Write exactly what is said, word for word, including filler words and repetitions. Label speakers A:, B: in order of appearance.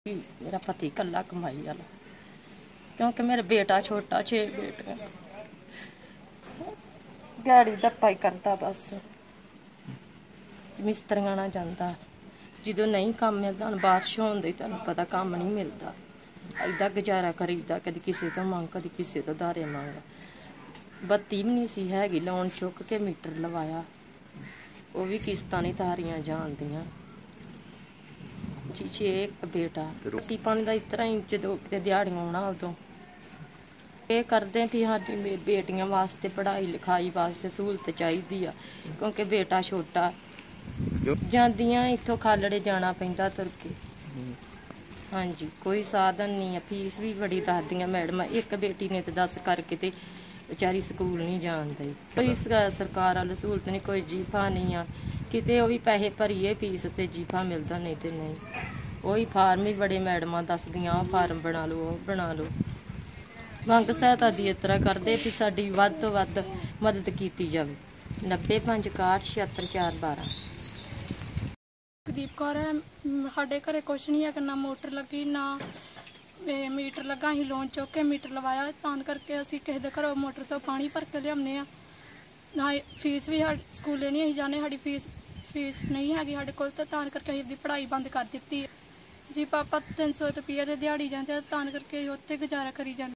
A: मेरा पति कला कमाई वाला, क्योंकि मेरा बेटा छोटा, छे बेटियां, दिहाड़ी धप्पा ही करता बस, मिस्त्रियां ना जाता। जो नहीं काम मिलता, हम बारिश होने तुहानू पता काम नहीं मिलता, इदा गुजारा करीदा, कभी किसी तो मंग, कभी किसी तो धारे मंग। बत्ती भी नहीं सी हैगी, लोन चुक के मीटर लवाया, वो भी किस्तां नहीं तारियां जान दियां जी। छे एक बेटा, रोटी पानी का इस तरह ही जो दिहाड़ियां आना उदों ये करते कि हाँ बेटियां वास्ते पढ़ाई लिखाई वास्ते सहूलत चाहिए आ, क्योंकि बेटा छोटा जांदियां इत्थों खालड़े जाना पैंदा तुर के। हाँ जी, कोई साधन नहीं है, फीस भी बड़ी दसदियां मैडम। एक बेटी ने तो दस करके ते बेचारी स्कूल नहीं जान दी, कोई सरकार वाली सहूलत नहीं, कोई जीफा नहीं आ किते, भी पैसे भरीए फीस ते जीफा मिलता नहीं तो नहीं। वही फार्म ही बड़े मैडम दसदियां आ फार्म बना लो, वो बना लो। मंग सहायता की इस तरह करते भी साडी वध तो वध मदद की जाए। नब्बे पंज इकाहठ छिहत्तर चार बारह।
B: दीप कौर है, साढ़े घरे कुछ नहीं है, ना मोटर लगी ना मीटर लगा। अं लोन चुक के मीटर लवाया, तां करके असीं किसी दे घरों मोटर तो पानी भर के लियाने आ। ना फीस भी स्कूले नहीं अं जाने, साड़ी फीस फीस नहीं हैगी साढ़े कोल, तो तां करके असीं अपनी पढ़ाई बंद कर दी जी। पापा तीन सौ रुपये की दिहाड़ी जाते, तां करके उत्ते गुजारा करी जाते।